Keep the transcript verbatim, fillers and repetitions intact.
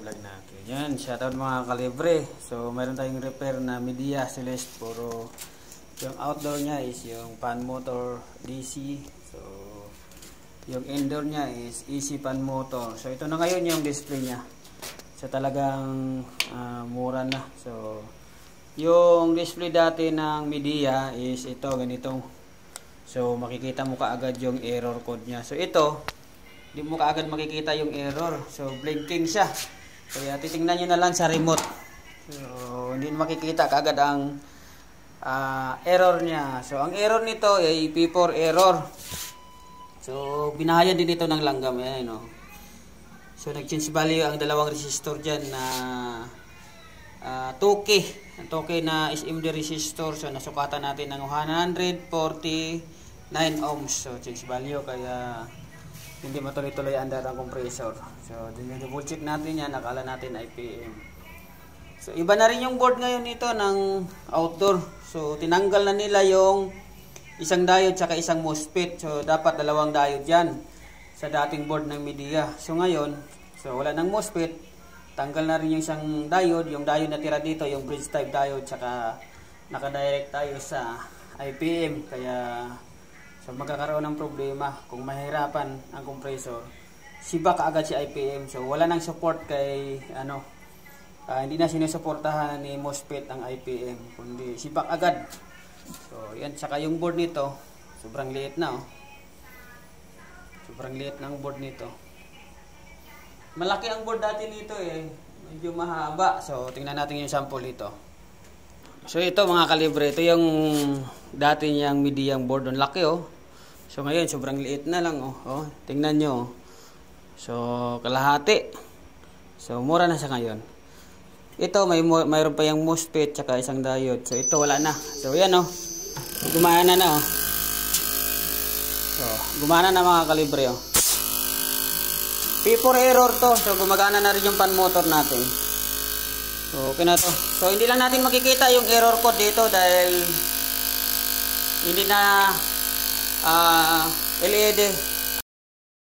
Vlog natin. Yan, shoutout mga kalibre. So, mayroon tayong repair na Midea Celeste. Puro yung outdoor niya is yung fan motor D C. So, yung indoor niya is E C fan motor. So, ito na ngayon yung display niya. So, talagang uh, mura na. So, yung display dati ng Midea is ito, ganitong. So, makikita mo kaagad yung error code niya. So, ito, hindi mo kaagad makikita yung error. So, blinking siya. Kaya titingnan nyo na lang sa remote. So, hindi makikita kaagad ang uh, error niya. So, ang error nito ay P four error. So, binahayan din ito ng langgam. Ayan, no? So, nag-change value ang dalawang resistor dyan na uh, two K. two K na S M D resistor. So, nasukatan natin ng one forty-nine ohms. So, change value. Kaya hindi matuloy-tuloy andar ang compressor. So, double check natin yan. Nakala natin I P M. So, iba na rin yung board ngayon nito ng outdoor. So, tinanggal na nila yung isang diode tsaka isang MOSFET. So, dapat dalawang diode yan sa dating board ng Midea. So, ngayon, so wala ng MOSFET. Tanggal na rin yung isang diode. Yung diode na tira dito, yung bridge type diode. Tsaka nakadirect tayo sa I P M. Kaya so magkakaroon ng problema kung mahirapan ang compressor. Siba kaagad si I P M. So wala nang support kay ano, uh, hindi na sinusuportahan ni MOSFET ang I P M, kundi sibak agad. So yan, saka yung board nito sobrang liit na, oh. Sobrang liit ng board nito. Malaki ang board dati nito eh, medyo mahaba. So tingnan natin yung sample nito. So ito mga kalibre, ito yung dati niyang Midea board, ang laki, oh. So ngayon sobrang liit na lang, oh. Oh, tingnan nyo. So kalahati. So mura na sa ngayon. Ito may mayroon pa yung MOSFET tsaka isang diode. So ito wala na. So yan, oh. Gumana na, oh. So gumana na mga kalibre, oh. P four error to. So gumagana na rin yung fan motor natin. So, okay na to. So, hindi lang natin makikita yung error code dito dahil hindi na uh, L E D